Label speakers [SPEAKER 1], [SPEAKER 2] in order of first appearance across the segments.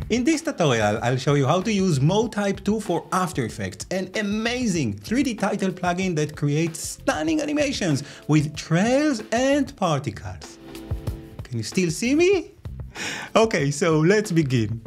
[SPEAKER 1] In this tutorial, I'll show you how to use MoType 2 for After Effects, an amazing 3D title plugin that creates stunning animations with trails and particles. Can you still see me? Okay, so let's begin.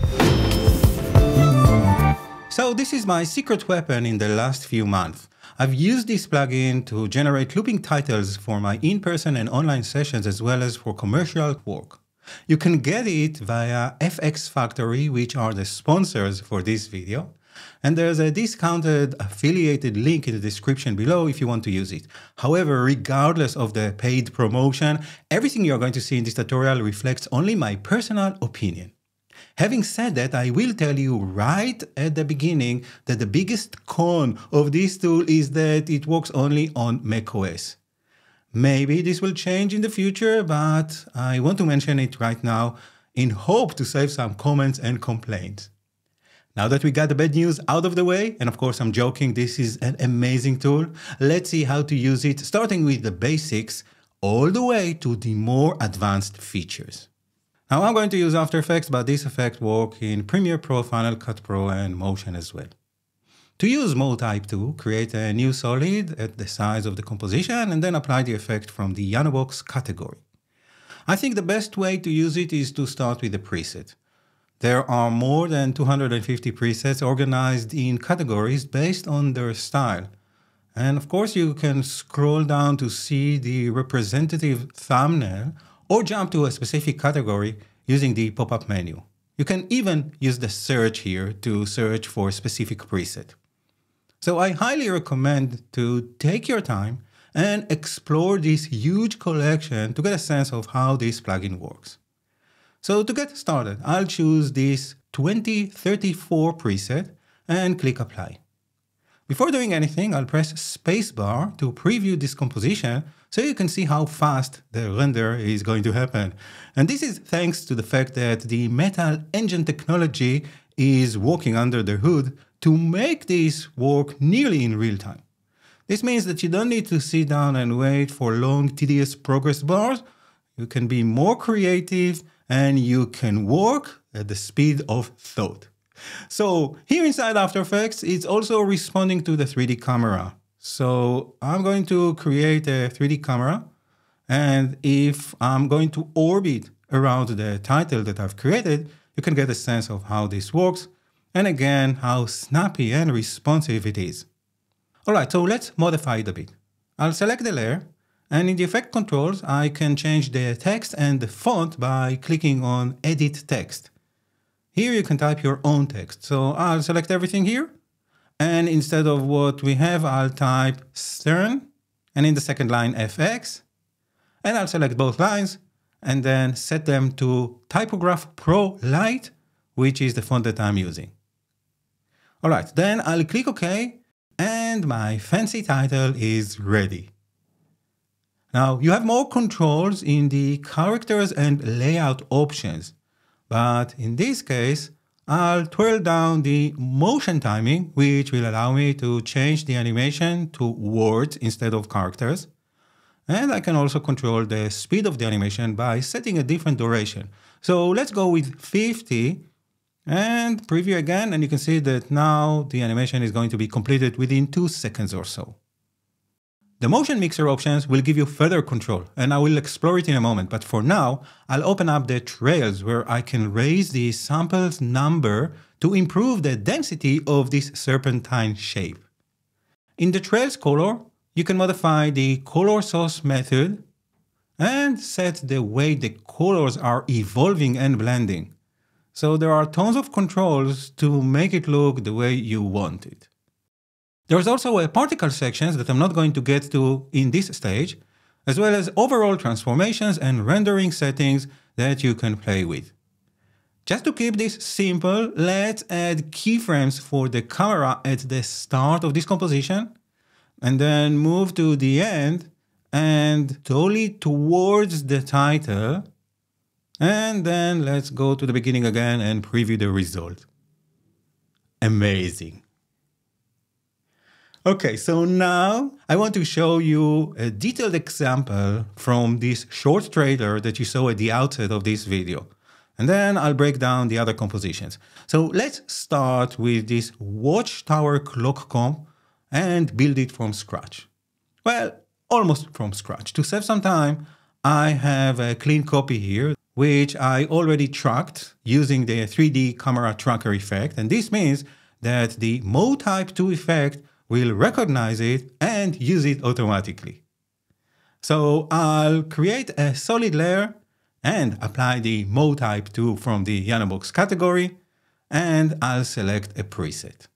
[SPEAKER 1] So this is my secret weapon in the last few months. I've used this plugin to generate looping titles for my in-person and online sessions as well as for commercial work. You can get it via FX Factory, which are the sponsors for this video. And there's a discounted affiliated link in the description below if you want to use it. However, regardless of the paid promotion, everything you're going to see in this tutorial reflects only my personal opinion. Having said that, I will tell you right at the beginning that the biggest con of this tool is that it works only on macOS. Maybe this will change in the future, but I want to mention it right now in hope to save some comments and complaints. Now that we got the bad news out of the way, and of course I'm joking, this is an amazing tool, let's see how to use it, starting with the basics all the way to the more advanced features. Now I'm going to use After Effects, but this effect works in Premiere Pro, Final Cut Pro, and Motion as well. To use MoType 2, create a new solid at the size of the composition and then apply the effect from the Yanobox category. I think the best way to use it is to start with the preset. There are more than 250 presets organized in categories based on their style. And of course you can scroll down to see the representative thumbnail or jump to a specific category using the pop-up menu. You can even use the search here to search for a specific preset. So I highly recommend to take your time and explore this huge collection to get a sense of how this plugin works. So to get started, I'll choose this 2034 preset and click Apply. Before doing anything, I'll press spacebar to preview this composition so you can see how fast the render is going to happen. And this is thanks to the fact that the Metal Engine technology is working under the hood to make this work nearly in real time. This means that you don't need to sit down and wait for long, tedious progress bars. You can be more creative and you can work at the speed of thought. So here inside After Effects, it's also responding to the 3D camera. So I'm going to create a 3D camera, and if I'm going to orbit around the title that I've created, you can get a sense of how this works, and again, how snappy and responsive it is. Alright, so let's modify it a bit. I'll select the layer, and in the effect controls, I can change the text and the font by clicking on Edit Text. Here you can type your own text. So I'll select everything here. And instead of what we have, I'll type Stern. And in the second line, FX. And I'll select both lines and then set them to Typograph Pro Light, which is the font that I'm using. All right, then I'll click OK. And my fancy title is ready. Now you have more controls in the characters and layout options. But in this case, I'll twirl down the motion timing, which will allow me to change the animation to words instead of characters. And I can also control the speed of the animation by setting a different duration. So let's go with 50 and preview again. And you can see that now the animation is going to be completed within 2 seconds or so. The motion mixer options will give you further control, and I will explore it in a moment, but for now, I'll open up the trails where I can raise the samples number to improve the density of this serpentine shape. In the trails color, you can modify the color source method and set the way the colors are evolving and blending. So there are tons of controls to make it look the way you want it. There's also a particle section that I'm not going to get to in this stage, as well as overall transformations and rendering settings that you can play with. Just to keep this simple, let's add keyframes for the camera at the start of this composition, and then move to the end and totally towards the title. And then let's go to the beginning again and preview the result. Amazing. Okay, so now I want to show you a detailed example from this short trailer that you saw at the outset of this video. And then I'll break down the other compositions. So let's start with this watchtower clock comp and build it from scratch. Well, almost from scratch. To save some time, I have a clean copy here, which I already tracked using the 3D camera tracker effect. And this means that the MoType 2 effect will recognize it and use it automatically. So I'll create a solid layer and apply the MoType 2 from the Yanobox category, and I'll select a preset.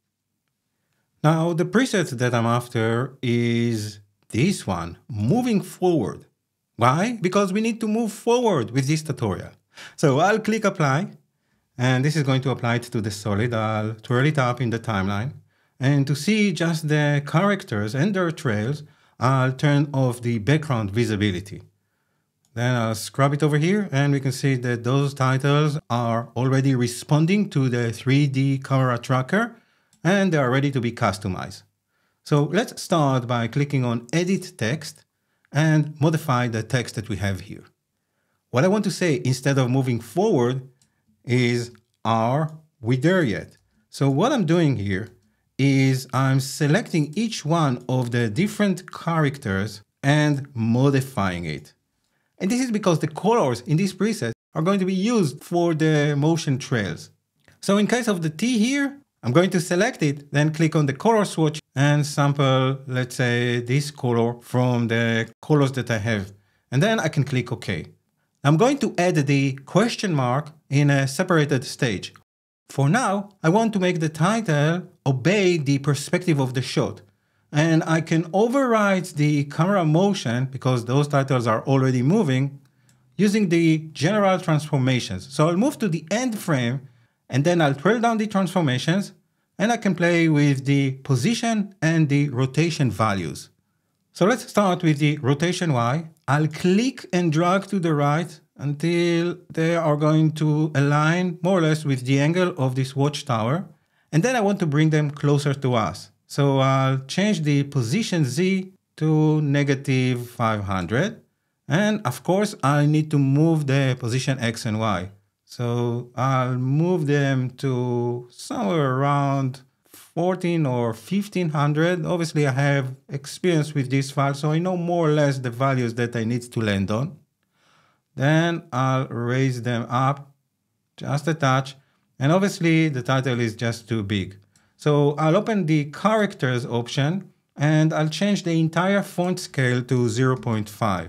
[SPEAKER 1] Now, the preset that I'm after is this one, moving forward. Why? Because we need to move forward with this tutorial. So I'll click apply, and this is going to apply it to the solid. I'll twirl it up in the timeline. And to see just the characters and their trails, I'll turn off the background visibility. Then I'll scrub it over here, and we can see that those titles are already responding to the 3D camera tracker, and they are ready to be customized. So let's start by clicking on Edit Text and modify the text that we have here. What I want to say instead of moving forward is, are we there yet? So what I'm doing here is I'm selecting each one of the different characters and modifying it. And this is because the colors in this preset are going to be used for the motion trails. So in case of the T here, I'm going to select it, then click on the color swatch and sample, let's say, this color from the colors that I have. And then I can click OK. I'm going to add the question mark in a separated stage. For now, I want to make the title obey the perspective of the shot. And I can override the camera motion, because those titles are already moving, using the general transformations. So I'll move to the end frame, and then I'll twirl down the transformations, and I can play with the position and the rotation values. So let's start with the rotation Y. I'll click and drag to the right until they are going to align more or less with the angle of this watchtower. And then I want to bring them closer to us. So I'll change the position Z to -500. And of course, I need to move the position X and Y. So I'll move them to somewhere around 14 or 1500. Obviously, I have experience with this file, so I know more or less the values that I need to land on. Then I'll raise them up just a touch. And obviously, the title is just too big. So I'll open the characters option, and I'll change the entire font scale to 0.5.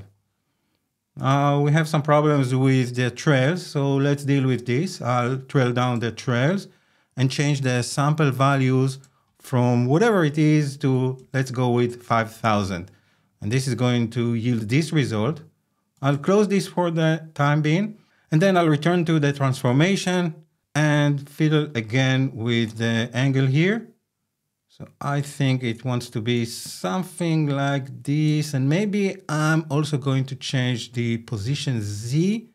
[SPEAKER 1] We have some problems with the trails, so let's deal with this. I'll trail down the trails and change the sample values from whatever it is to, let's go with 5,000. And this is going to yield this result. I'll close this for the time being, and then I'll return to the transformation and fiddle again with the angle here. So I think it wants to be something like this, and maybe I'm also going to change the position Z.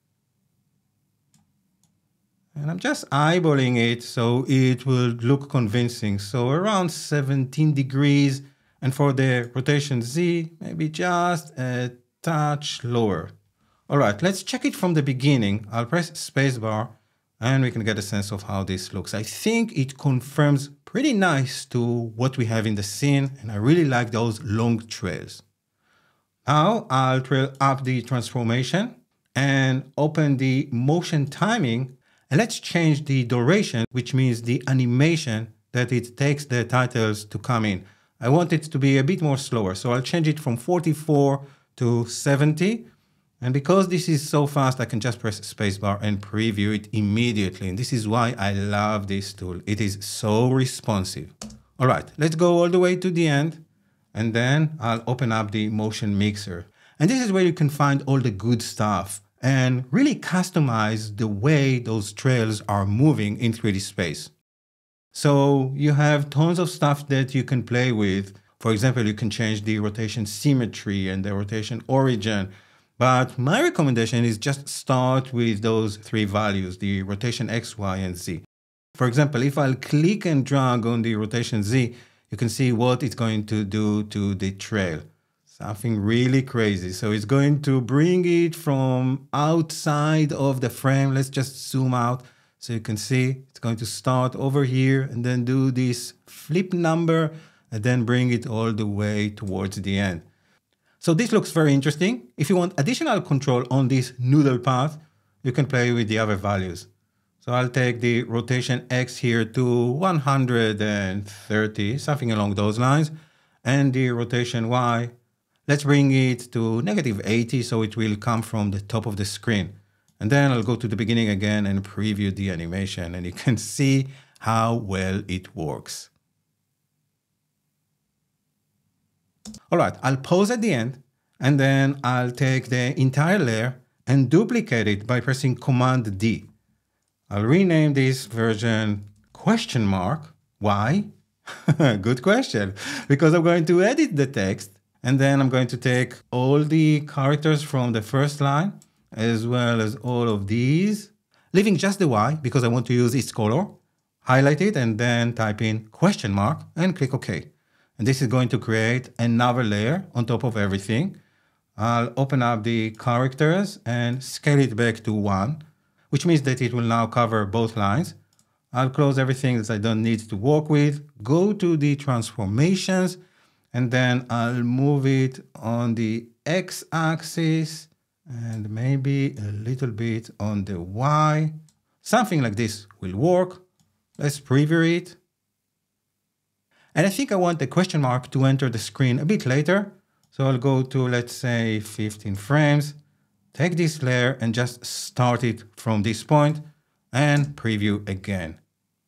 [SPEAKER 1] And I'm just eyeballing it so it will look convincing. So around 17 degrees, and for the rotation Z, maybe just a touch lower. All right, let's check it from the beginning. I'll press spacebar, and we can get a sense of how this looks. I think it confirms pretty nice to what we have in the scene, and I really like those long trails. Now I'll trail up the transformation and open the motion timing, and let's change the duration, which means the animation that it takes the titles to come in. I want it to be a bit more slower, so I'll change it from 44 to 70. And because this is so fast, I can just press spacebar and preview it immediately. And this is why I love this tool. It is so responsive. All right, let's go all the way to the end. And then I'll open up the motion mixer. And this is where you can find all the good stuff and really customize the way those trails are moving in 3D space. So you have tons of stuff that you can play with. For example, you can change the rotation symmetry and the rotation origin. But my recommendation is just start with those three values, the rotation X, Y, and Z. For example, if I'll click and drag on the rotation Z, you can see what it's going to do to the trail. Something really crazy. So it's going to bring it from outside of the frame. Let's just zoom out so you can see. It's going to start over here and then do this flip number and then bring it all the way towards the end. So this looks very interesting. If you want additional control on this noodle path, you can play with the other values. So I'll take the rotation X here to 130, something along those lines. And the rotation Y, let's bring it to -80, so it will come from the top of the screen. And then I'll go to the beginning again and preview the animation, and you can see how well it works. All right, I'll pause at the end, and then I'll take the entire layer and duplicate it by pressing Command D. I'll rename this version ? Why? Good question. Because I'm going to edit the text, and then I'm going to take all the characters from the first line, as well as all of these, leaving just the Y because I want to use its color, highlight it, and then type in ? and click OK. And this is going to create another layer on top of everything. I'll open up the characters and scale it back to 1, which means that it will now cover both lines. I'll close everything that I don't need to work with, go to the transformations, and then I'll move it on the X-axis and maybe a little bit on the Y. Something like this will work. Let's preview it. And I think I want the ? to enter the screen a bit later. So I'll go to, let's say, 15 frames, take this layer and just start it from this point and preview again.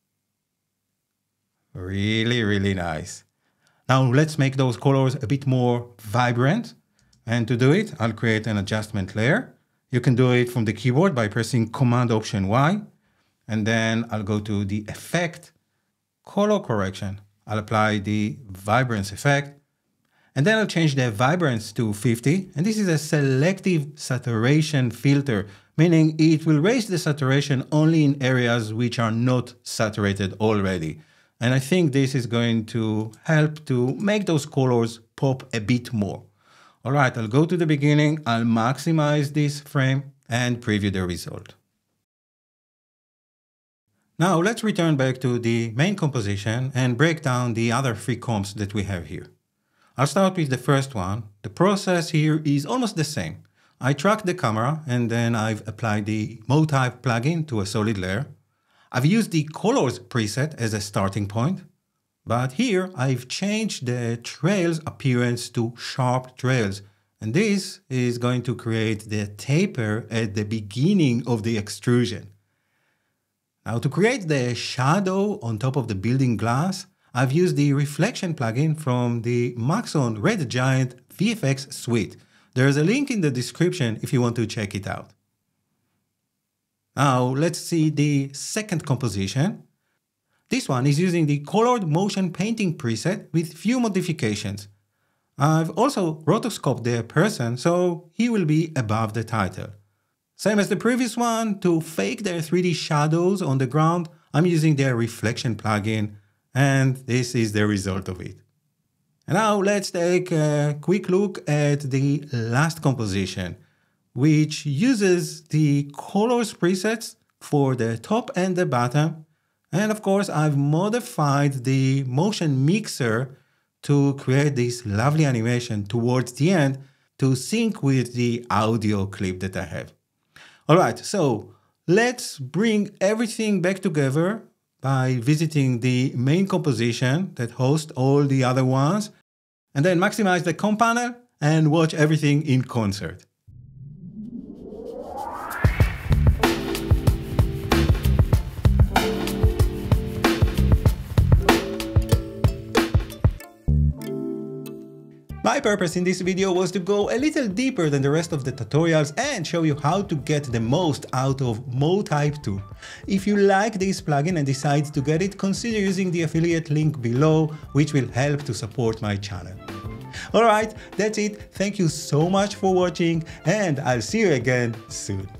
[SPEAKER 1] Really, really nice. Now let's make those colors a bit more vibrant. And to do it, I'll create an adjustment layer. You can do it from the keyboard by pressing Command-Option-Y. And then I'll go to the Effect, Color Correction. I'll apply the Vibrance effect. And then I'll change the vibrance to 50. And this is a selective saturation filter, meaning it will raise the saturation only in areas which are not saturated already. And I think this is going to help to make those colors pop a bit more. All right, I'll go to the beginning. I'll maximize this frame and preview the result. Now let's return back to the main composition and break down the other 3 comps that we have here. I'll start with the first one. The process here is almost the same. I track the camera and then I've applied the MoType plugin to a solid layer. I've used the colors preset as a starting point, but here I've changed the trails appearance to sharp trails. And this is going to create the taper at the beginning of the extrusion. Now to create the shadow on top of the building glass, I've used the reflection plugin from the Maxon Red Giant VFX suite. There's a link in the description if you want to check it out. Now let's see the second composition. This one is using the colored motion painting preset with few modifications. I've also rotoscoped the person so he will be above the title. Same as the previous one, to fake the 3D shadows on the ground, I'm using the reflection plugin, and this is the result of it. And now let's take a quick look at the last composition, which uses the colors presets for the top and the bottom. And of course, I've modified the motion mixer to create this lovely animation towards the end to sync with the audio clip that I have. All right, so let's bring everything back together by visiting the main composition that hosts all the other ones, and then maximize the comp panel and watch everything in concert. My purpose in this video was to go a little deeper than the rest of the tutorials and show you how to get the most out of MoType 2. If you like this plugin and decide to get it, consider using the affiliate link below, which will help to support my channel. Alright, that's it. Thank you so much for watching, and I'll see you again soon.